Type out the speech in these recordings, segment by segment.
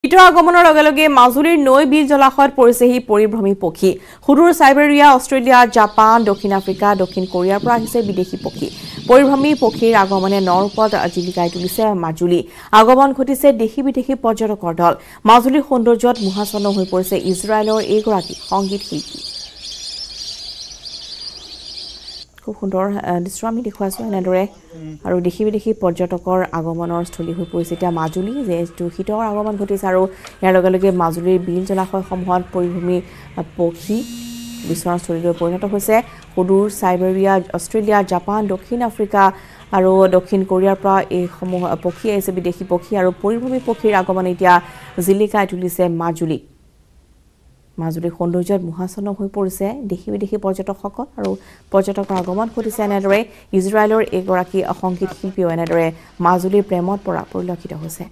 শীতৰ আগমনৰ লগে লগে মাজুলীৰ নৈ বিল জলাশয়ত পৰিছেহি পৰিভ্ৰমী পক্ষী সুদূৰ সাইবেৰিয়া অষ্ট্ৰেলিয়া জাপান দক্ষিণ আফ্ৰিকা দক্ষিণ কোৰিয়াৰ পৰা আহিছে বিদেশী পক্ষী পৰিভ্ৰমী পক্ষীৰ আগমনে নৰপদ জিলিকাই তুলিছে মাজুলী আগমন ঘটিছে দেশী বিদেশী পৰ্যটকৰ দল মাজুলীৰ সৌন্দৰ্যত মোহাচন্ন হৈ পৰিছে ইজৰাইলৰ এইগৰাকী সংগীত শিল্পী খুব সুন্দৰ দৃশ্য আমি দেখুৱাইছো এনেদৰে আৰু দেশী বিদেশী পৰ্যটকৰ আগমনৰ স্থলী হৈ পৰিছে এতিয়া মাজুলী যেটো শীতৰ আগমন ঘটিছে আৰু ইয়াৰ লগে লগে মাজুলীৰ বিল জলাশয়সমূহত পৰিভ্ৰমী পক্ষী বিচৰণস্থলীলৈ পৰিণত হৈছে সুদূৰ সাইবেৰিয়া অষ্ট্ৰেলিয়া জাপান দক্ষিণ আফ্ৰিকা আৰু দক্ষিণ কোৰিয়াৰ পৰা এই সমূহ পক্ষী আহিছে বিদেশী পক্ষী আৰু পৰিভ্ৰমী পক্ষীৰ আগমন এতিয়া জিলিকাই তুলিছে মাজুলীৰ সৌন্দৰ্যত মোহাচন্ন হৈ পৰিছে দেশী বিদেশী পৰ্যটকসকল আৰু পৰ্যটকৰ আগমন ঘটিছে এনেদৰে ইজৰাইলৰ এগৰাকী সংগীত শিল্পীও এনেদৰে মাজুলীৰ প্ৰেমত পৰা পৰিলক্ষিত হৈছে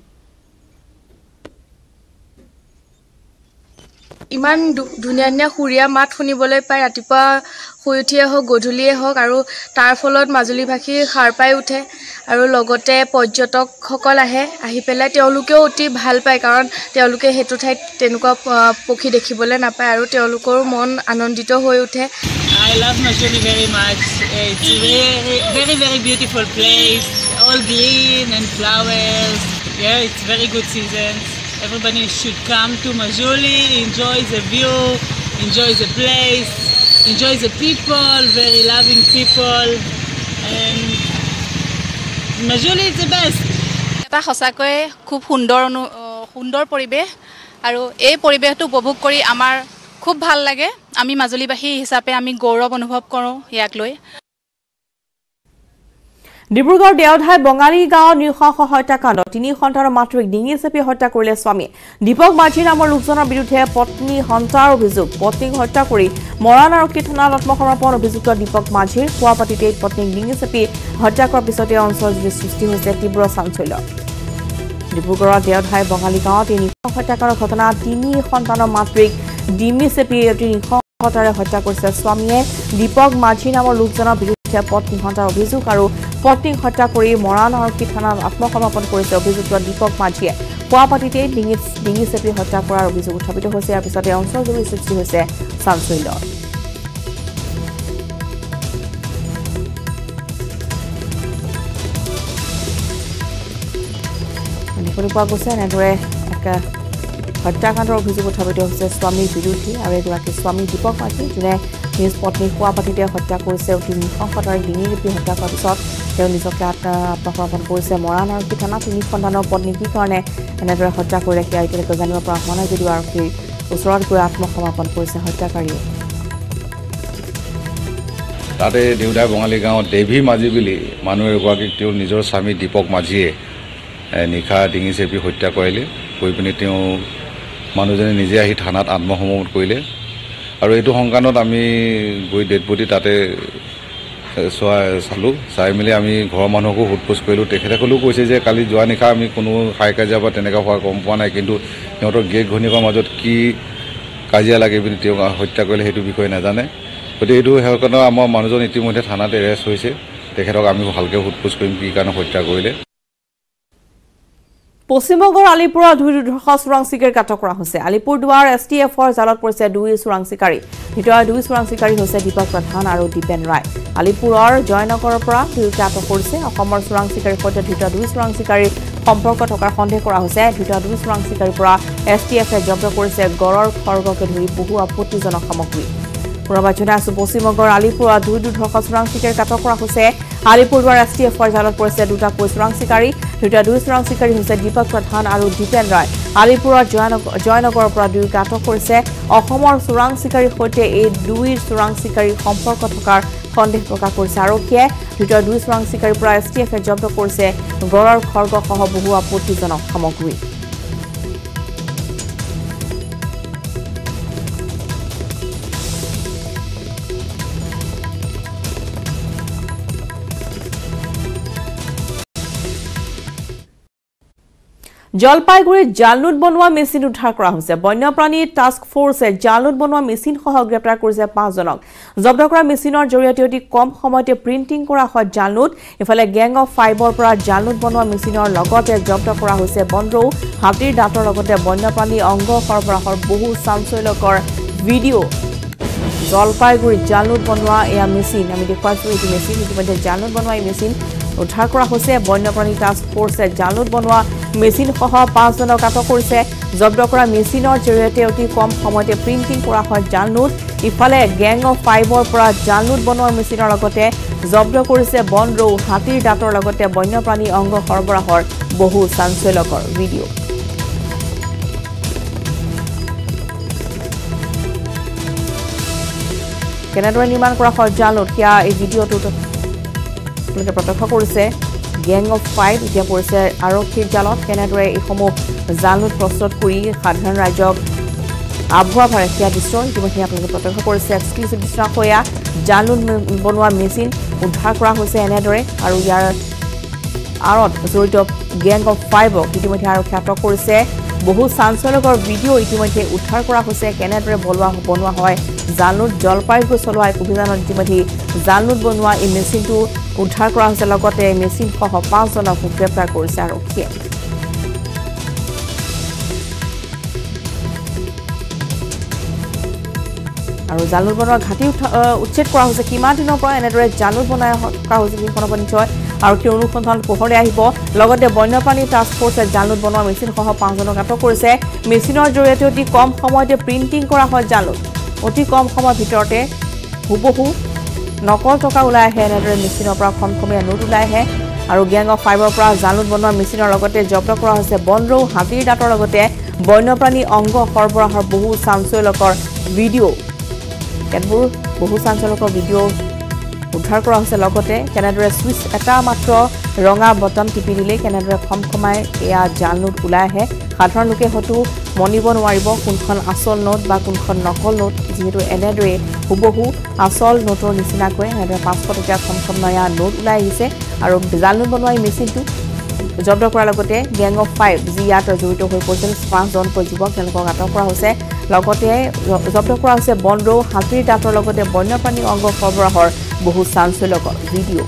ইমান ধুনীয়া ধুনীয়া সুৰীয়া মাত শুনিবলৈ পাই ৰাতিপুৱা শুই উঠিয়ে হওক গধূলিয়ে হওক আৰু তাৰ ফলত মাজুলীভাষী সাৰ পাই উঠে আৰু লগতে পৰ্যটকসকল আহি পেলাই তেওঁলোকেও অতি ভাল পায় কাৰণ তেওঁলোকে হেতু ঠাইত তেনেকুৱা পক্ষী দেখিবলৈ নাপায় আৰু তেওঁলোকৰ মন আনন্দিত হৈ উঠে I love Majuli very much. It's a very, very beautiful place. All green and flowers. Yeah, it's very good season. Everybody should come to Majuli, enjoy the view, enjoy the place, enjoy the people, very loving people. And Majuli is the best. এটা সঁচাকৈ খুব সুন্দৰ পৰিবেশ আৰু এই পৰিবেশটো উপভোগ কৰি আমাৰ খুব ভাল লাগে আমি মাজুলীবাসী হিচাপে আমি গৌৰৱ অনুভৱ কৰোঁ ইয়াক লৈ ডিব্ৰুগড় দেওধাই বঙালী গাঁও নিৰ্শংস হত্যাকাণ্ড তিনি সন্তানৰ মাতৃক ডিঙি চেপি হত্যা কৰিলে স্বামী দীপক মাঝি নামৰ লোকজনৰ বিৰুদ্ধে পত্নী হত্যাৰ অভিযোগ পত্নীক হত্যা কৰি মৰাণ আৰক্ষী থানাত আত্মসমৰ্পণ অভিযুক্ত দীপক মাঝিৰ কোৱাপাতিতে পত্নীক ডিঙি চেপি হত্যা কৰাৰ পিছতে অঞ্চলজুৰি সৃষ্টি হৈছে তীব্ৰ চাঞ্চল্য ডিব্ৰুগড়ৰ দেওধাই বঙালী গাঁৱত এই নিৰ্শংস হত্যাকাণ্ডৰ ঘটনা তিনি সন্তানৰ মাতৃক ডিঙি চেপি অতি নিৰ্শংসতাৰে হত্যা কৰিছে স্বামীয়ে দীপক মাঝি নামৰ লোকজনৰ বিৰুদ্ধে পত্নী হত্যাৰ অভিযোগ আৰু পত্নীক হত্যা কৰি মৰাণ আৰক্ষী থানাত আত্মসমৰ্পণ কৰিছে অভিযুক্ত দীপক মাঝিয়ে কোৱাপাতিতে ডিঙি চেপি হত্যা কৰাৰ অভিযোগ উত্থাপিত হৈছে ইয়াৰ পিছতে অঞ্চলজুৰি সৃষ্টি হৈছে চাঞ্চল্য পোৱা গৈছে এনেদৰে হত্যাকাণ্ডৰ অভিযোগ উত্থাপিত হৈছে স্বামীৰ বিৰুদ্ধে আৰু এগৰাকী স্বামী দীপক মাঝি যোনে নিজ পত্নীক কোৱাপাতিতে হত্যা কৰিছে অতি নৃশংসতাৰে ডিঙি চেপি হত্যা কৰাৰ পিছত তেওঁ নিজকে আত্মসমৰ্পণ কৰিছে মৰাণ আৰক্ষী থানা তিনি সন্তানৰ পত্নী কি কাৰণে এনেদৰে হত্যা কৰিলে সেয়া এতিয়ালৈকে জানিব পৰা হোৱা নাই যদিও আৰক্ষীৰ ওচৰত গৈ আত্মসমৰ্পণ কৰিছে হত্যাকাৰীয়ে তাতে দেওধাই বঙালী গাঁৱত দেৱী মাঝি বুলি মানুহ এগৰাকীক তেওঁৰ নিজৰ স্বামী দীপক মাঝিয়ে নিশা ডিঙি চেপি হত্যা কৰিলে কৰি পিনি তেওঁ মানুহজনে নিজে আহি থানাত আত্মসমৰ্পণ কৰিলে আৰু এইটো সংক্ৰান্তত আমি গৈ ডেড বডি তাতে চালোঁ চাই মেলি আমি ঘৰৰ মানুহকো সোধপোছ কৰিলোঁ তেখেতসকলেও কৈছে যে কালি যোৱা নিশা আমি কোনো হাই কাজিয়া বা তেনেকুৱা হোৱা গম পোৱা নাই কিন্তু সিহঁতৰ গিৰিয়েক ঘৈণীয়েকৰ মাজত কি কাজিয়া লাগে বুলি তেওঁক হত্যা কৰিলে সেইটো বিষয়ে নাজানে গতিকে এইটো সেইকাৰণে আমাৰ মানুহজন ইতিমধ্যে থানাত এৰেষ্ট হৈছে তেখেতক আমি ভালকৈ সোধপোছ কৰিম কি কাৰণে হত্যা কৰিলে পশ্চিমবংগৰ আলিপুৰৰ দুই চোৰাং চিকাৰীক আটক কৰা হৈছে আলিপুৰদুৱাৰ এছটিএফৰ জালত পৰিছে দুই চোৰাং চিকাৰী ভিতৰৰ দুই চোৰাং চিকাৰী হৈছে দীপক প্ৰধান আৰু দীপেন ৰায় আলিপুৰৰ জয়নগৰৰ পৰা দুয়োকে আটক কৰিছে অসমৰ চোৰাং চিকাৰীৰ সৈতে ভিতৰৰ দুই চোৰাং চিকাৰীৰ সম্পৰ্ক থকাৰ সন্দেহ কৰা হৈছে ভিতৰৰ দুই চোৰাং চিকাৰীৰ পৰা এছটিএফে জব্দ কৰিছে গড়ৰ খৰ্গকে ধৰি বহু আপত্তিজনক সামগ্ৰী পুনৰবাৰ জনাই আছো পশ্চিমবংগৰ আলিপুৰত দুই চোৰাং চিকাৰীক আটক কৰা হৈছে আলিপুৰদুৱাৰ এছটিএফৰ জালত পৰিছে দুটাকৈ চোৰাং চিকাৰী দুটা দুই চোৰাং চিকাৰী হৈছে দীপক প্ৰধান আৰু দীপেন ৰায় আলিপুৰৰ জয়নগৰৰ পৰা দুয়োকে আটক কৰিছে অসমৰ চোৰাং চিকাৰীৰ সৈতে এই দুই চোৰাং চিকাৰীৰ সম্পৰ্ক থকাৰ সন্দেহ প্ৰকাশ কৰিছে আৰক্ষীয়ে দুটা দুই চোৰাং চিকাৰীৰ পৰা এছটিএফে জব্দ কৰিছে গড়ৰ খৰ্গসহ বহু আপত্তিজনক সামগ্ৰী জলপাইগুৰিত জালনোট বনোৱা মেচিন উদ্ধাৰ কৰা হৈছে বন্যপ্ৰাণী টাস্ক ফোৰ্ছে জালনোট বনোৱা মেচিন সহ গ্ৰেপ্তাৰ কৰিছে 5 জনক জব্দ কৰা মেচিনৰ জৰিয়তে অতি কম সময়তে প্ৰিন্টিং কৰা হয় জালনোট ইফালে গ্যাং অফ 5ৰ পৰা জালনোট বনোৱা মেচিনৰ লগতে জব্দ কৰা হৈছে বনৰৌ হাতীৰ দাঁতৰ লগতে বন্যপ্ৰাণী অংগ সৰবৰাহৰ বহু চাঞ্চল্যকৰ ভিডিঅ' জলপাইগুৰিত জালনোট বনোৱা এয়া মেচিন আমি দেখুৱাইছো এই মেচিন ইতিমধ্যে জালনোট বনোৱা এই মেচিন উদ্ধাৰ কৰা হৈছে বন্যপ্ৰাণী টাস্ক ফোৰ্ছে জালনোট বনোৱা মেচিন সহ 5 জনক আটক কৰিছে জব্দ কৰা মেচিনৰ জৰিয়তে অতি কম সময়তে প্ৰিন্টিং কৰা হয় জালনোট ইফালে গ্যাং অফ 5ৰ পৰা জালনোট বনোৱা মেচিনৰ লগতে জব্দ কৰিছে বনৰৌ হাতীৰ দাঁতৰ লগতে বন্যপ্ৰাণী অংগ সৰবৰাহৰ বহু চাঞ্চল্যকৰ ভিডিঅ' কেনেদৰে নিৰ্মাণ কৰা হয় জালনোট সেয়া এই ভিডিঅ'টোত প্ৰত্যক্ষ কৰিছে গ্যাং অফ 5 এতিয়া পৰিছে আৰক্ষীৰ জালত কেনেদৰে এইসমূহ জালনোট প্ৰস্তুত কৰি সাধাৰণ ৰাইজক আভুৱা ভৰে সেয়া দৃশ্য ইতিমধ্যে আপোনালোকে প্ৰত্যক্ষ কৰিছে এক্সক্লুচিভ দৃশ্য হোৱা জালনোট বনোৱা মেচিন উদ্ধাৰ কৰা হৈছে এনেদৰে আৰু ইয়াৰ আঁৰত জড়িত গ্যাং অফ 5ক ইতিমধ্যে আৰক্ষী আটক কৰিছে বহু চাঞ্চল্যকৰ ভিডিঅ' ইতিমধ্যে উদ্ধাৰ কৰা হৈছে কেনেদৰে বনোৱা হয় জালনোট জলপাইগুৰি চলোৱা এক অভিযানত ইতিমধ্যে জালনোট বনোৱা এই মেচিনটো উদ্ধাৰ কৰা হৈছে লগতে মেচিন সহ 5 জনক গ্ৰেপ্তাৰ কৰিছে আৰক্ষীয়ে আৰু জালনোট বনোৱা ঘাটি উচ্ছেদ কৰা হৈছে কিমান দিনৰ পৰা এনেদৰে জালনোট বনাই থকা হৈছে যিখনৰ নিশ্চয় আৰক্ষীৰ অনুসন্ধান পোহৰলৈ আহিব লগতে বন্যপ্ৰাণী টাস্ক ফোৰ্ছে জালনোট বনোৱা মেচিন সহ 5 জনক আটক কৰিছে মেচিনৰ জৰিয়তে অতি কম সময়তে প্ৰিন্টিং কৰা হয় জালনোট অতি কম সময়ৰ ভিতৰতে হুবহু নকল টকা ওলাই আহে এনেদৰে মেচিনৰ পৰা খমখমীয়া নোট ওলাই আহে আৰু গ্যাং অফ 5ৰ পৰা জালনোট বনোৱা মেচিনৰ লগতে জব্দ কৰা হৈছে বনৰৌ হাতীৰ দাঁতৰ লগতে বন্যপ্ৰাণী অংগ সৰবৰাহৰ বহু চাঞ্চল্যকৰ ভিডিঅ' কেতবোৰ বহু চাঞ্চল্যকৰ ভিডিঅ' উদ্ধাৰ কৰা হৈছে লগতে কেনেদৰে ছুইচ এটা মাত্ৰ ৰঙা বটন টিপি দিলে কেনেদৰে খমখমাই এয়া জালনোট ওলাই আহে সাধাৰণ লোকে হয়তো মনিব নোৱাৰিব কোনখন আচল নোট বা কোনখন নকল নোট যিহেতু এনেদৰে হুবহু আচল নোটৰ নিচিনাকৈ এনেদৰে 500 টকীয়া খমখমীয়া নোট ওলাই আহিছে আৰু জালনোট বনোৱা এই মেচিনটো জব্দ কৰাৰ লগতে গ্যাং অফ 5 যি ইয়াত জড়িত হৈ পৰিছিল 5 জনকৈ যুৱক তেওঁলোকক আটক কৰা হৈছে লগতে জব্দ কৰা হৈছে বনৰৌ হাতীৰ দাঁতৰ লগতে বন্যপ্ৰাণী অংগ সৰবৰাহৰ বহু চাঞ্চল্যকৰ ভিডিঅ'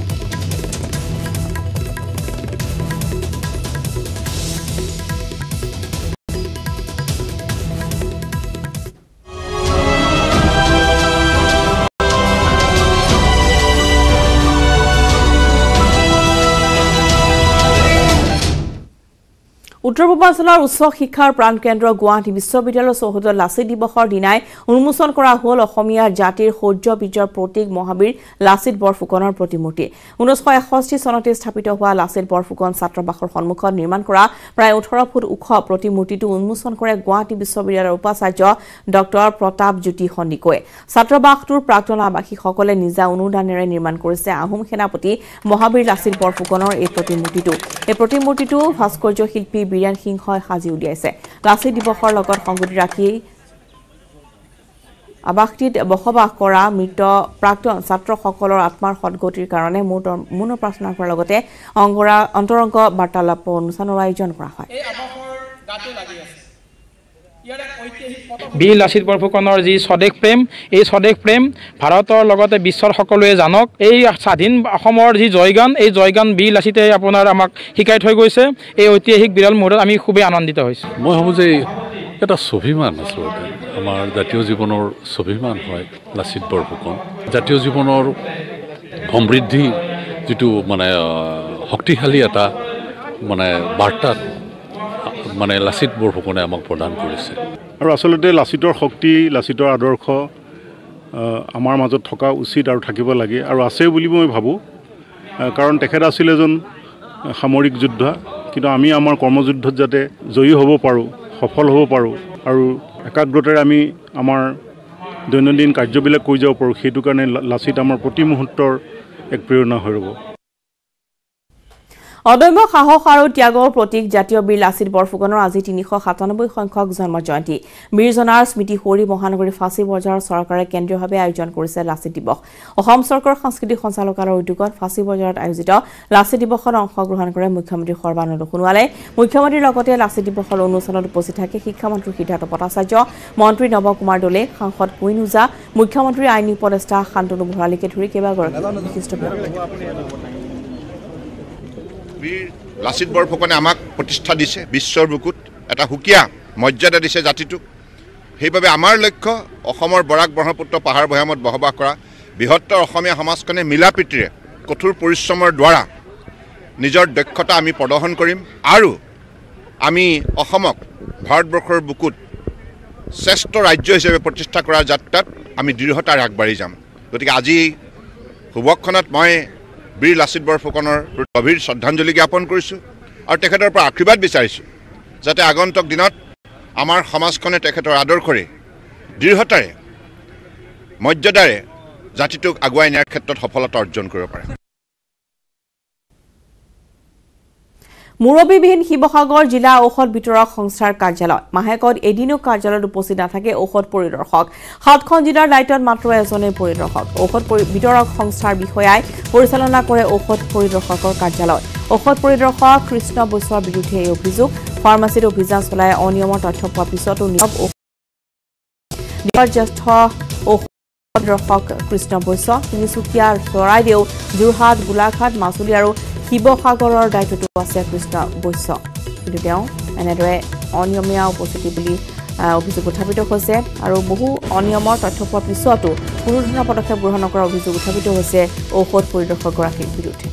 উত্তৰ পূৰ্বাঞ্চলৰ উচ্চ শিক্ষাৰ প্ৰাণকেন্দ্ৰ গুৱাহাটী বিশ্ববিদ্যালয়ৰ চৌহদত লাচিত দিৱসৰ দিনাই উন্মোচন কৰা হ'ল অসমীয়া জাতিৰ শৌৰ্য বীৰ্যৰ প্ৰতীক মহাবীৰ লাচিত বৰফুকনৰ প্ৰতিমূৰ্তি 1961 চনতে স্থাপিত হোৱা লাচিত বৰফুকন ছাত্ৰাবাসৰ সন্মুখত নিৰ্মাণ কৰা প্ৰায় 18 ফুট ওখ প্ৰতিমূৰ্তিটো উন্মোচন কৰে গুৱাহাটী বিশ্ববিদ্যালয়ৰ উপাচাৰ্য ডক্টৰ প্ৰতাপ জ্যোতি সন্দিকৈয়ে ছাত্ৰাবাসটোৰ প্ৰাক্তন আৱাসীসকলে নিজা অনুদানেৰে নিৰ্মাণ কৰিছে আহোম সেনাপতি মহাবীৰ লাচিত বৰফুকনৰ এই প্ৰতিমূৰ্তিটো ভাস্কৰ্য শিল্পী বীৰেন সিংহই সাজি উলিয়াইছে লাচিত দিৱসৰ লগত সংগতি ৰাখি আৱাসটিত বসবাস কৰা মৃত প্ৰাক্তন ছাত্ৰসকলৰ আত্মাৰ সদ্গতিৰ কাৰণে মৌন প্ৰাৰ্থনা কৰাৰ লগতে অন্তৰংগ বাৰ্তালাপ অনুষ্ঠানৰ আয়োজন কৰা হয় বীৰ লাচিত বৰফুকনৰ যি স্বদেশ প্ৰেম এই স্বদেশ প্ৰেম ভাৰতৰ লগতে বিশ্বৰ সকলোৱে জানক এই স্বাধীন অসমৰ যি জয়গান এই জয়গান বীৰ লাচিতে আপোনাৰ আমাক শিকাই থৈ গৈছে এই ঐতিহাসিক বিৰল মুহূৰ্তত আমি খুবেই আনন্দিত হৈছোঁ মই ভাবোঁ যে এটা স্বাভিমান আচলতে আমাৰ জাতীয় জীৱনৰ স্বাভিমান হয় লাচিত বৰফুকন জাতীয় জীৱনৰ সমৃদ্ধি যিটো মানে শক্তিশালী এটা মানে বাৰ্তাত মানে লাচিত বৰফুকনে আমাক প্ৰদান কৰিছে আৰু আচলতে লাচিতৰ শক্তি লাচিতৰ আদৰ্শ আমাৰ মাজত থকা উচিত আৰু থাকিব লাগে আৰু আছে বুলি মই ভাবোঁ কাৰণ তেখেত আছিল এজন সামৰিক যোদ্ধা কিন্তু আমি আমাৰ কৰ্মযুদ্ধত যাতে জয়ী হ'ব পাৰোঁ সফল হ'ব পাৰোঁ আৰু একাগ্ৰতাৰে আমি আমাৰ দৈনন্দিন কাৰ্যবিলাক কৰি যাব পাৰোঁ সেইটো কাৰণে লাচিত আমাৰ প্ৰতি মুহূৰ্তৰ এক প্ৰেৰণা হৈ ৰ'ব অদম্য সাহস আৰু ত্যাগৰ প্ৰতীক জাতীয় বীৰ লাচিত বৰফুকনৰ আজি ৩৯৭ সংখ্যক জন্ম জয়ন্তী বীৰজনাৰ স্মৃতি সৌৰী মহানগৰী ফাঁচী বজাৰ চৰকাৰে কেন্দ্ৰীয়ভাৱে আয়োজন কৰিছে লাচিত দিৱস অসম চৰকাৰৰ সাংস্কৃতিক সঞ্চালকালয়ৰ উদ্যোগত ফাঁচী বজাৰত আয়োজিত লাচিত দিৱসত অংশগ্ৰহণ কৰে মুখ্যমন্ত্ৰী সৰ্বানন্দ সোণোৱালে মুখ্যমন্ত্ৰীৰ লগতে লাচিত দিৱসৰ অনুষ্ঠানত উপস্থিত থাকে শিক্ষামন্ত্ৰী সিদ্ধাৰ্থ ভট্টাচাৰ্য মন্ত্ৰী নৱ কুমাৰ দলে সাংসদ কুইন ওজা মুখ্যমন্ত্ৰী আইন উপদেষ্টা শান্তনু ভৰালীকে ধৰি কেইবাগৰাকী বিশিষ্ট ব্যক্তি বীৰ লাচিত বৰফুকনে আমাক প্ৰতিষ্ঠা দিছে বিশ্বৰ বুকুত এটা সুকীয়া মৰ্যাদা দিছে জাতিটোক সেইবাবে আমাৰ লক্ষ্য অসমৰ বৰাক ব্ৰহ্মপুত্ৰ পাহাৰ ভৈয়ামত বসবাস কৰা বৃহত্তৰ অসমীয়া সমাজখনে মিলাপ্ৰীতিৰে কঠোৰ পৰিশ্ৰমৰ দ্বাৰা নিজৰ দক্ষতা আমি প্ৰদৰ্শন কৰিম আৰু আমি অসমক ভাৰতবৰ্ষৰ বুকুত শ্ৰেষ্ঠ ৰাজ্য হিচাপে প্ৰতিষ্ঠা কৰাৰ যাত্ৰাত আমি দৃঢ়তাৰে আগবাঢ়ি যাম গতিকে আজি শুভক্ষণত মই বীৰ লাচিত বৰফুকনৰ গভীৰ শ্ৰদ্ধাঞ্জলি জ্ঞাপন কৰিছোঁ আৰু তেখেতৰ পৰা আশীৰ্বাদ বিচাৰিছোঁ যাতে আগন্তুক দিনত আমাৰ সমাজখনে তেখেতৰ আদৰ্শৰে দৃঢ়তাৰে মৰ্যাদাৰে জাতিটোক আগুৱাই নিয়াৰ ক্ষেত্ৰত সফলতা অৰ্জন কৰিব পাৰে মুৰব্বীবিহীন শিৱসাগৰ জিলা ঔষধ বিতৰক সংস্থাৰ কাৰ্যালয় মাহেকত এদিনো কাৰ্যালয়ত উপস্থিত নাথাকে ঔষধ পৰিদৰ্শক ৭খন জিলাৰ দায়িত্বত মাত্ৰ এজনেই পৰিদৰ্শক ঔষধ বিতৰক সংস্থাৰ বিষয়াই পৰিচালনা কৰে ঔষধ পৰিদৰ্শকৰ কাৰ্যালয় ঔষধ পৰিদৰ্শক কৃষ্ণ বৈশ্যৰ বিৰুদ্ধে এই অভিযোগ ফাৰ্মাচীত অভিযান চলাই অনিয়মৰ তথ্য পোৱাৰ পিছতো জ্যেষ্ঠ ঔষধ পৰিদৰ্শক কৃষ্ণ বৈশ্য তিনিচুকীয়া চৰাইদেউ যোৰহাট গোলাঘাট মাজুলী আৰু শিৱসাগৰৰ দায়িত্বটো আছে কৃষ্ণ বৈশ্য কিন্তু তেওঁ এনেদৰে অনিয়মীয়া উপস্থিতি বুলি অভিযোগ উত্থাপিত হৈছে আৰু বহু অনিয়মৰ তথ্য পোৱাৰ পিছতো কোনো ধৰণৰ পদক্ষেপ গ্ৰহণ নকৰাৰ অভিযোগ উত্থাপিত হৈছে ঔষধ পৰিদৰ্শকগৰাকীৰ বিৰুদ্ধে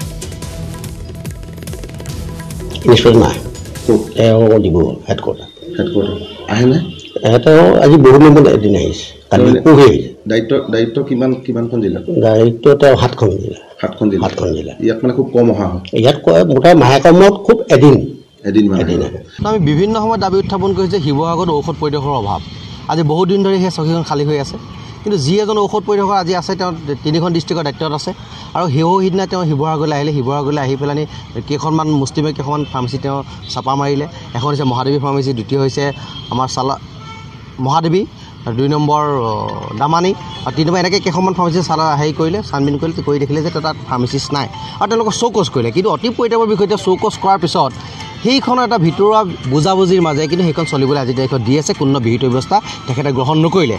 আজি বহু দিন এদিন আহিছে দায়িত্ব কিমানখন জিলা দায়িত্ব তেওঁ ৭খন জিলা ৭খন জিলা ইয়াত মানে খুব কম অহা হয় ইয়াত মোটামুটি মাহেকৰ মূৰত খুব এদিন আমি বিভিন্ন সময়ত দাবী উত্থাপন কৰিছে শিৱসাগৰত ঔষধ পৰিদৰ্শকৰ অভাৱ আজি বহুত দিন ধৰি সেই চকীখন খালী হৈ আছে কিন্তু যি এজন ঔষধ পৰিদৰ্শক আজি আছে তেওঁ ৩খন ডিষ্ট্ৰিক্টৰ দায়িত্বত আছে আৰু সিদিনা তেওঁ শিৱসাগৰলৈ আহিলে শিৱসাগৰলৈ আহি পেলাই কেইখনমান মুষ্টিমে কেইখনমান ফাৰ্মাচী তেওঁ চাপা মাৰিলে এখন হৈছে মহাদেৱী ফাৰ্মাচী দ্বিতীয় হৈছে আমাৰ মহাদেৱী ২ নম্বৰ দামানী আৰু ৩ নম্বৰ এনেকৈ কেইখনমান ফাৰ্মাচী হেৰি কৰিলে ছানবিন কৰি দেখিলে যে তাত ফাৰ্মাচিষ্ট নাই আৰু তেওঁলোকক চৌকচ কৰিলে কিন্তু অতি পৰিতাপৰ বিষয়ে তেওঁ চৌকচ কৰাৰ পিছত সেইখনৰ এটা ভিতৰুৱা বুজাবুজিৰ মাজে কিন্তু সেইখন চলিবলৈ আজি তাৰিখত দি আছে কোনো বিহিত ব্যৱস্থা তেখেতে গ্ৰহণ নকৰিলে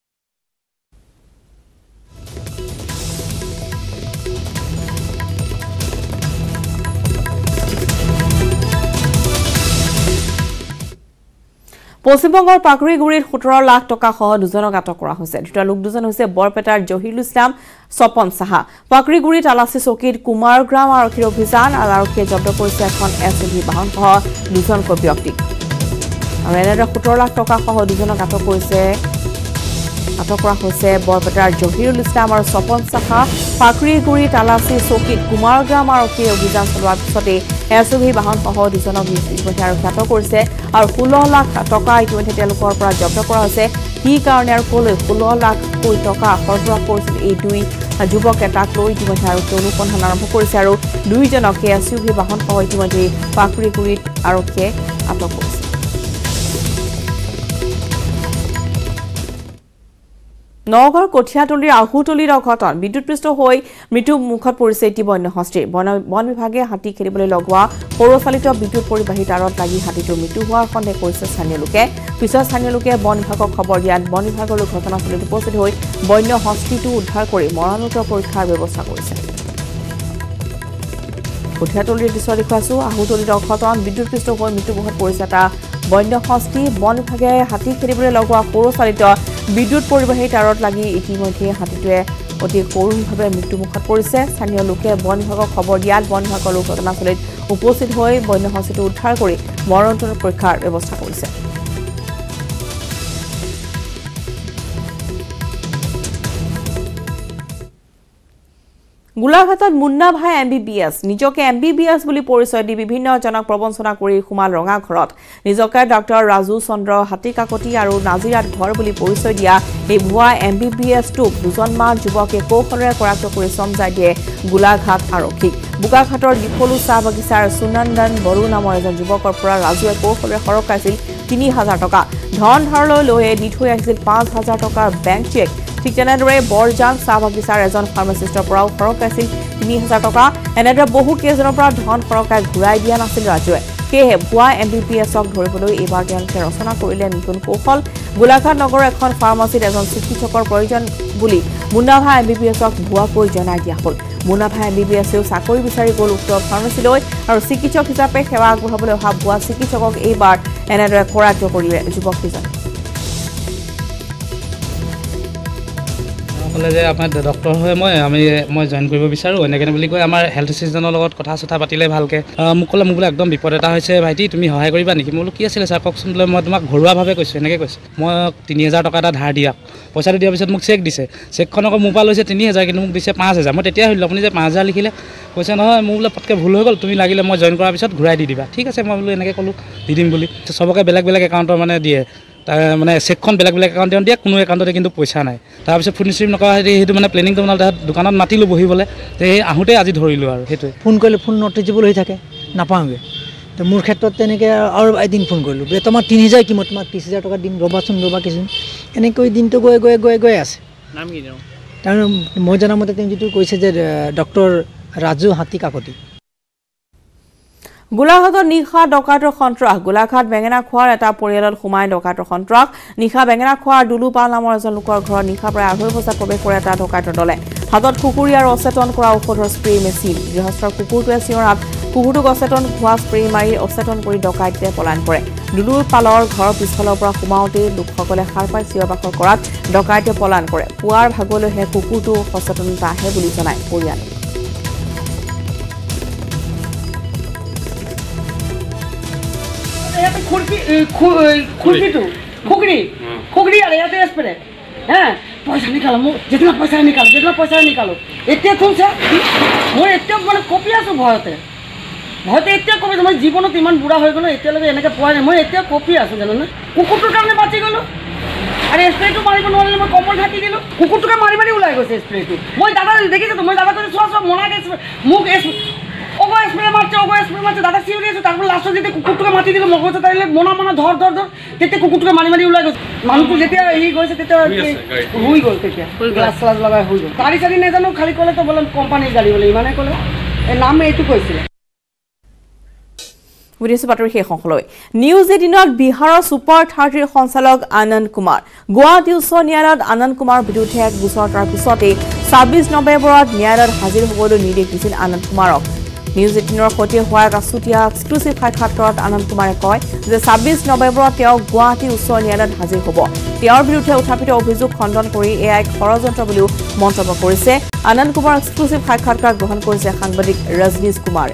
পশ্চিমবংগৰ পাকৰিগুৰিত ১৭ লাখ টকা সহ দুজনক আটক কৰা হৈছে দুটা লোক দুজন হৈছে বৰপেটাৰ জহিৰুল ইছলাম স্বপন সাহা পাকৰিগুৰি তালাচী চকীত কুমাৰগ্ৰাম আৰক্ষীৰ অভিযান আৰু আৰক্ষীয়ে জব্দ কৰিছে এখন এছইভি বাহন সহ দুজনকৈ ব্যক্তিক আৰু এনেদৰে ১৭ লাখ টকা সহ দুজনক আটক কৰা হৈছে বৰপেটাৰ জহিৰুল ইছলাম আৰু স্বপন সাহা পাকৰিগুৰি তালাচী চকীত কুমাৰগ্ৰাম আৰক্ষীয়ে অভিযান চলোৱাৰ পিছতে এছইভি বাহন সহ দুজনক ইতিমধ্যে আৰক্ষীয়ে আটক কৰিছে আৰু ১৬ লাখ টকা ইতিমধ্যে তেওঁলোকৰ পৰা জব্দ কৰা হৈছে কি কাৰণে আৰু কলৈ ১৬ লাখ টকা সৰবৰাহ কৰিছিল এই দুই যুৱকে তাক লৈ ইতিমধ্যে আৰক্ষীয়ে অনুসন্ধান আৰম্ভ কৰিছে আৰু দুইজনকে এছইভি বাহন সহ ইতিমধ্যে পাকৰিগুৰিত আৰক্ষীয়ে আটক কৰিছে নগৰ কঠিয়াতলীৰ আহুতলীৰ অঘটন বিদ্যুৎপৃষ্ট হৈ মৃত্যু মুখত পৰিছে এটি বন্য হস্তীৰ বন বিভাগে হাতী খেলিবলৈ লগোৱা সৌৰচালিত বিদ্যুৎ পৰিবাহী তাঁৰত লাগি হাতীটোৰ মৃত্যু হোৱাৰ সন্দেহ কৰিছে স্থানীয় লোকে পিছত স্থানীয় লোকে বন বিভাগক খবৰ দিয়াত বন বিভাগৰ ঘটনাস্থলীত উপস্থিত হৈ বন্য হস্তীটো উদ্ধাৰ কৰি মৰণোত্তৰ পৰীক্ষাৰ ব্যৱস্থা কৰিছে কঠিয়াতলীৰ দৃশ্য দেখুৱাইছো আহুতলীৰ অঘটন বিদ্যুৎপৃষ্ট হৈ মৃত্যু মুখত পৰিছে এটা বন্য হস্তি বন বিভাগে হাতী খেলিবলৈ লগোৱা সৌৰচালিত বিদ্যুৎ পৰিবাহী তাঁৰত লাগি ইতিমধ্যে হাতীটোৱে অতি কৰুণভাৱে মৃত্যুমুখত পৰিছে স্থানীয় লোকে বন বিভাগক খবৰ দিয়াত বন বিভাগৰ লোক ঘটনাস্থলীত উপস্থিত হৈ বন্য হস্তিটো উদ্ধাৰ কৰি মৰণোত্তৰ পৰীক্ষাৰ ব্যৱস্থা কৰিছে গোলাঘাটত মুন্না ভাই MBBS নিজকে MBBS বুলি পৰিচয় দি বিভিন্ন জনক প্ৰবঞ্চনা কৰি সোমাল ৰঙা ঘৰত নিজকে ডক্টৰ ৰাজু চন্দ্ৰ হাতীকাকতি আৰু নাজিৰাত ঘৰ বুলি পৰিচয় দিয়া এই ভুৱা MBBS টোক দুজনমান যুৱকে কৌশলেৰে কৰাক্ত কৰি সমজাই দিয়ে গোলাঘাট আৰক্ষীক বুকাঘাটৰ ডিফলু চাহ বাগিচাৰ সুনন্দন বড়ো নামৰ এজন যুৱকৰ পৰা ৰাজুৱে কৌশলেৰে সৰকাইছিল ৩০০০ টকা ধন ধাৰলৈ লৈ দি থৈ আহিছিল ৫০০০ টকাৰ বেংক চেক ঠিক তেনেদৰে বৰজান চাহ বাগিচাৰ এজন ফাৰ্মাচিষ্টৰ পৰাও সৰকাইছিল ৩০০০ টকা এনেদৰে বহু কেইজনৰ পৰা ধন সৰকাই ঘূৰাই দিয়া নাছিল ৰাজুৱে সেয়েহে ভুৱা MBBSক ধৰিবলৈ এইবাৰ তেওঁলোকে ৰচনা কৰিলে নতুন কৌশল গোলাঘাট নগৰৰ এখন ফাৰ্মাচীত এজন চিকিৎসকৰ প্ৰয়োজন বুলি মুন্না ভাই MBBSক ভুৱাকৈ জনাই দিয়া হ'ল মুন্না ভাই MBBSেও চাকৰি বিচাৰি গ'ল উক্ত ফাৰ্মাচীলৈ আৰু চিকিৎসক হিচাপে সেৱা আগবঢ়াবলৈ অহা ভুৱা চিকিৎসকক এইবাৰ এনেদৰে কৰাক্ত কৰিলে যুৱককেইজনে ক'লে যে আপোনাৰ ডক্টৰ হয় মই জইন কৰিব বিচাৰোঁ এনেকৈ বুলি কৈ আমাৰ হেল্থ এচিষ্টেণ্টৰ লগত কথা পাতিলে ভালকৈ মোক ক'লে মোক বোলে একদম বিপদ এটা হৈছে ভাইটি তুমি সহায় কৰিবা নেকি মই বোলো কি আছিলে ছাৰ কওকচোন বোলে মই তোমাক ঘৰুৱাভাৱে কৈছোঁ এনেকৈ কৈছোঁ মই ৩০০০ টকা এটা ধাৰ দিয়ক পইচাটো দিয়াৰ পিছত মোক চেক দিছে চেকখন আকৌ মোৰ পৰা লৈছে ৩০০০ কিন্তু মোক দিছে ৫০০০ মই তেতিয়া সুধিলোঁ আপুনি যে ৫০০০ লিখিলে কৈছে নহয় মোৰ বোলে পটকৈ ভুল হৈ গ'ল তুমি লাগিলে মই জইন কৰাৰ পিছত ঘূৰাই দি দিবা ঠিক আছে মই বোলো এনেকৈ ক'লোঁ দি দিম বুলি চবকে বেলেগ বেলেগ একাউণ্টৰ মানে দিয়ে তাৰ মানে চেকখন বেলেগ বেলেগ একাউণ্টত দিয়ে কোনো একাউণ্টতে কিন্তু পইচা নাই তাৰপিছত ফোন ৰিচিভ নকৰা সেইটো মানে প্লেনিংটো বনালে তাত দোকানত মাতিলোঁ বহিবলৈ সেই আহোঁতে আজি ধৰিলোঁ আৰু সেইটোৱে ফোন কৰিলে ফোন নট ৰিচেবল হৈ থাকে নাপাওঁগৈ তো মোৰ ক্ষেত্ৰত তেনেকৈ আৰু এদিন ফোন কৰিলোঁ বোলে তোমাৰ ৩০০০ কি মই তোমাক ৩০০০ টকা দিম ৰ'বা কিছুদিন এনেকৈ দিনটো গৈ আছে নাম কি তাৰ মই জনামতে তেওঁ যিটো কৈছে যে ডক্টৰ ৰাজু হাতীকাকতি গোলাঘাটত নিশা ডকাইতৰ সন্ত্ৰাস গোলাঘাট বেঙেনা খোৱাৰ এটা পৰিয়ালত সোমাই ডকাইতৰ সন্ত্ৰাস নিশা বেঙেনা খোৱাৰ দুলুপাল নামৰ এজন লোকৰ ঘৰত নিশা প্ৰায় ২.৫ বজাত প্ৰৱেশ কৰে এটা ডকাইতৰ দলে হাতত কুকুৰী আৰু অচেতন কৰা ঔষধৰ স্প্ৰে মেচিন গৃহস্থৰ কুকুৰটোৱে চিঞৰাত কুকুৰটোক অচেতন হোৱা স্প্ৰে মাৰি অচেতন কৰি ডকাইতে পলায়ন কৰে দুলুপালৰ ঘৰৰ পিছফালৰ পৰা সোমাওঁতে লোকসকলে সাৰ পাই চিঞৰ বাখৰ কৰাত ডকাইতে পলায়ন কৰে পুৱাৰ ভাগলৈহে কুকুৰটো সচেতনতা আহে বুলি জনায় পৰিয়ালে खुगड़ी आ रही है स्प्रे हैं पैसा निकालो जितना पैसा निकालो इतने तुमसे मैं इतने मैं कपि आसो भयते इतने कपि मैं जीवन इमान बुढ़ा हो गलो एतियालके एनेके पोৱা নাই मैं इतने कपि आसो जानो ना कुकुरটোৰ কাৰণে বাচি গলো আরে স্প্ৰেটো মাৰিব নোৱাৰিলে মই কম্বল ঢাকি দিলো কুকুৰটোকে মাৰি মাৰি ওলাই গৈছে স্প্ৰেটো মই দাদা দেখিছো তো মই দাদা কৈছো চোৱা মনাকে মোক ওগো স্প্রে মারছে দাদা সিউরি আছে তারপর লাস্টে যেতে কুকুরটোকে মাটি দিল মগজে তাইলে মনা ধর তেতে কুকুরটোকে মারি ওলাই গেছে মানুষটো যেতিয়া এই গৈছে তেতিয়া হুই গল তেতিয়া গ্লাস লগাই হুই গল গাড়ি চাড়ি নেজানো খালি কলে তো বললাম কোম্পানির গাড়ি বলে ইমানে কলে এই নাম এইটো কৈছিল উদ্দেশ্য বাতৰি শেষ হ'ললৈ নিউজ 18ত বিহাৰৰ সুপাৰ 30ৰ সঞ্চালক আনন্দ কুমাৰ গুৱাহাটী উচ্চ ন্যায়ালয়ত আনন্দ কুমাৰ বিৰুদ্ধে এক গোচৰ তাৰ পিছতে 26 নৱেম্বৰত ন্যায়ালয়ত হাজিৰ হ'বলৈ নিৰ্দেশ দিছিল আনন্দ কুমাৰক নিউজ 18ৰ সৈতে হোৱা এক আছুতীয়া এক্সক্লুচিভ সাক্ষাৎকাৰত আনন্দ কুমাৰে কয় যে 26 নৱেম্বৰত তেওঁ গুৱাহাটী উচ্চ ন্যায়ালয়ত হাজিৰ হ'ব তেওঁৰ বিৰুদ্ধে উত্থাপিত অভিযোগ খণ্ডন কৰি এয়া এক ষড়যন্ত্ৰ বুলিও মন্তব্য কৰিছে আনন্দ কুমাৰ এক্সক্লুচিভ সাক্ষাৎকাৰ গ্ৰহণ কৰিছে সাংবাদিক ৰজনীশ কুমাৰে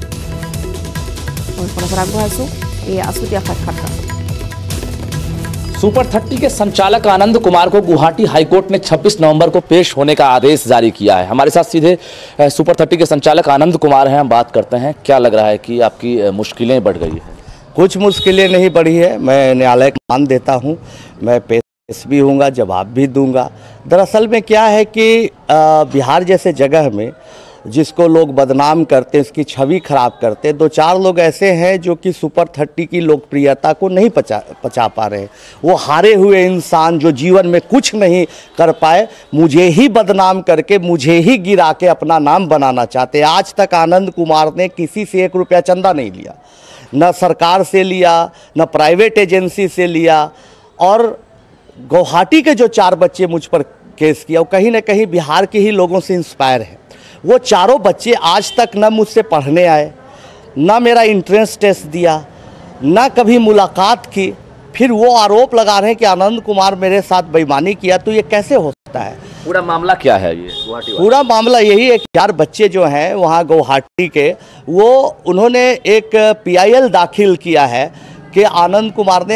सुपर 30 के संचालक आनंद कुमार को गुवाहाटी हाईकोर्ट ने 26 नवंबर को पेश होने का आदेश जारी किया है हमारे साथ सीधे सुपर 30 के संचालक आनंद कुमार हैं हम बात करते हैं क्या लग रहा है कि आपकी मुश्किलें बढ़ गई है कुछ मुश्किलें नहीं बढ़ी है मैं न्यायालय को मान देता हूँ मैं पेश भी होऊंगा जवाब भी दूंगा दरअसल में क्या है कि बिहार जैसे जगह में जिसको लोग बदनाम करते हैं उसकी छवि खराब करते हैं 2-4 लोग ऐसे हैं जो कि सुपर 30 की लोकप्रियता को नहीं पचा पा रहे हैं वो हारे हुए इंसान जो जीवन में कुछ नहीं कर पाए मुझे ही बदनाम करके मुझे ही गिरा के अपना नाम बनाना चाहते हैं आज तक आनंद कुमार ने किसी से 1 रुपया चंदा नहीं लिया न सरकार से लिया न प्राइवेट एजेंसी से लिया और गुवाहाटी के जो 4 बच्चे मुझ पर केस किया वो कहीं ना कहीं बिहार के ही लोगों से इंस्पायर है वो चारों बच्चे आज तक न मुझसे पढ़ने आए न मेरा इंट्रेंस टेस्ट दिया न कभी मुलाकात की फिर वो आरोप लगा रहे हैं कि आनंद कुमार मेरे साथ बेईमानी किया तो ये कैसे हो सकता है पूरा मामला क्या है ये गुवाहाटी पूरा मामला यही है कि 4 बच्चे जो हैं वहाँ गुवाहाटी के वो उन्होंने एक PIL दाखिल किया है कि आनंद कुमार ने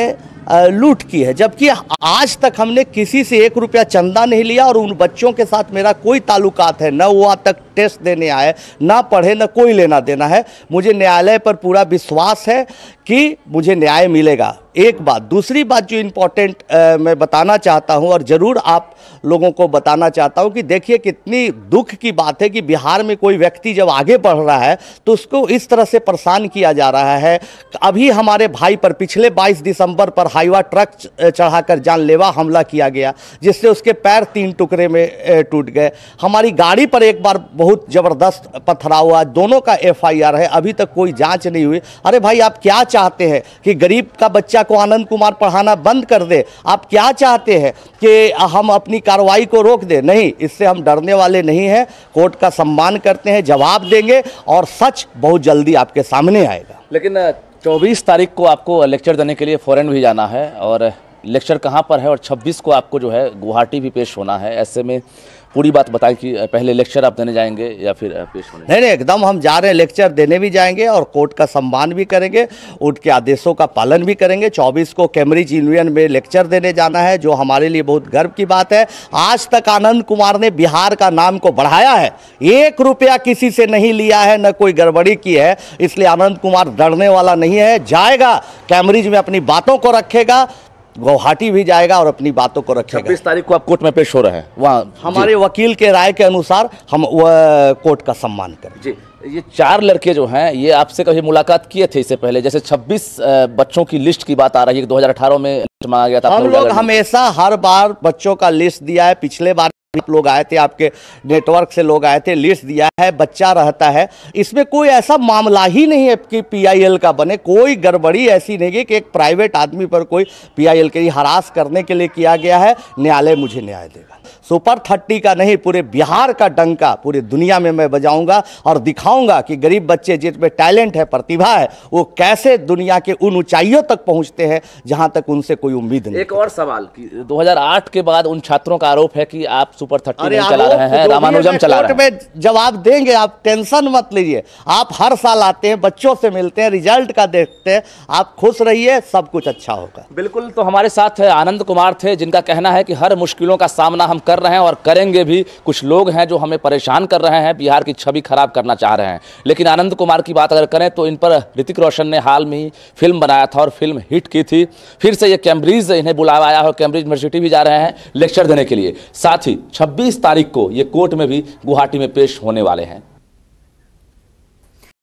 लूट की है, जबकि आज तक हमने किसी से 1 रुपया चंदा नहीं लिया और उन बच्चों के साथ मेरा कोई ताल्लुकात है, न वो आज तक टेस्ट देने आए, ना पढ़े, न कोई लेना देना है। मुझे न्यायालय पर पूरा विश्वास है कि मुझे न्याय मिलेगा। एक बात, दूसरी बात जो इम्पोर्टेंट मैं बताना चाहता हूं और ज़रूर आप लोगों को बताना चाहता हूं कि देखिए कितनी दुख की बात है कि बिहार में कोई व्यक्ति जब आगे बढ़ रहा है तो उसको इस तरह से परेशान किया जा रहा है। अभी हमारे भाई पर पिछले 22 दिसंबर पर हाईवा ट्रक चढ़ाकर जानलेवा हमला किया गया, जिससे उसके पैर 3 टुकड़े में टूट गए। हमारी गाड़ी पर एक बार बहुत ज़बरदस्त पथराव हुआ, दोनों का FIR है, अभी तक कोई जांच नहीं हुई। अरे भाई, आप क्या चाहते हैं कि गरीब का बच्चा को आनंद कुमार पढ़ाना बंद कर दे? आप क्या चाहते हैं कि हम अपनी कार्रवाई को रोक दें? नहीं, इससे हम डरने वाले नहीं हैं। कोर्ट का सम्मान करते हैं, जवाब देंगे और सच बहुत जल्दी आपके सामने आएगा। लेकिन 24 तारीख को आपको लेक्चर देने के लिए फॉरेन भी जाना है, और लेक्चर कहाँ पर है, और 26 को आपको जो है गुवाहाटी भी पेश होना है। ऐसे में पूरी बात बताएं कि पहले लेक्चर आप देने जाएंगे या फिर पेश होने? नहीं, एकदम हम जा रहे हैं, लेक्चर देने भी जाएंगे और कोर्ट का सम्मान भी करेंगे, उनके आदेशों का पालन भी करेंगे। 24 को कैम्ब्रिज यूनियन में लेक्चर देने जाना है, जो हमारे लिए बहुत गर्व की बात है। आज तक आनंद कुमार ने बिहार का नाम को बढ़ाया है, 1 रुपया किसी से नहीं लिया है, न कोई गड़बड़ी की है, इसलिए आनंद कुमार डरने वाला नहीं है। जाएगा कैम्ब्रिज में, अपनी बातों को रखेगा, गुवाहाटी भी जाएगा और अपनी बातों को रखेगा। 26 तारीख को आप कोर्ट में पेश हो रहे हैं, वहाँ हमारे वकील के राय के अनुसार हम कोर्ट का सम्मान करें। जी, ये 4 लड़के जो हैं, ये आपसे कभी मुलाकात किए थे इससे पहले? जैसे 26 बच्चों की लिस्ट की बात आ रही है, 2018 में मांगा गया था। हम लोग हमेशा हर बार बच्चों का लिस्ट दिया है। पिछले बार लोग आए थे, आपके नेटवर्क से लोग आए थे, लिस्ट दिया है, बच्चा रहता है। इसमें कोई ऐसा मामला ही नहीं है कि PIL का बने, कोई गड़बड़ी ऐसी नहीं है कि एक प्राइवेट आदमी पर कोई PIL के लिए हरास करने के लिए किया गया है। न्यायालय मुझे न्याय देगा। सुपर 30 का नहीं, पूरे बिहार का डंका पूरी दुनिया में मैं बजाऊंगा और दिखाऊंगा कि गरीब बच्चे जिसमें टैलेंट है, प्रतिभा है, वो कैसे दुनिया के उन ऊंचाइयों तक पहुंचते हैं जहां तक उनसे कोई उम्मीद नहीं। एक और सवाल कि 2008 के बाद उन छात्रों का आरोप है कि आप सुपर 30 नहीं चला रहे हैं, रामानुजम चला रहे हैं। जवाब देंगे, आप टेंशन मत लीजिए। आप हर साल आते हैं, बच्चों से मिलते हैं, रिजल्ट का देखते हैं, आप खुश रहिए, सब कुछ अच्छा होगा। बिल्कुल। तो हमारे साथ आनंद कुमार थे, जिनका कहना है कि हर मुश्किलों का सामना हम कर रहे हैं और करेंगे भी। कुछ लोग हैं जो हमें परेशान कर रहे हैं, बिहार की छवि खराब करना चाह रहे हैं। लेकिन आनंद कुमार की बात अगर करें तो इन पर ऋतिक रोशन ने हाल में ही फिल्म बनाया था और फिल्म हिट की थी। फिर से ये कैम्ब्रिज इन्हें बुलाया है और कैम्ब्रिज यूनिवर्सिटी भी जा रहे हैं लेक्चर देने के लिए। साथ ही 26 तारीख को ये कोर्ट में भी गुवाहाटी में पेश होने वाले हैं।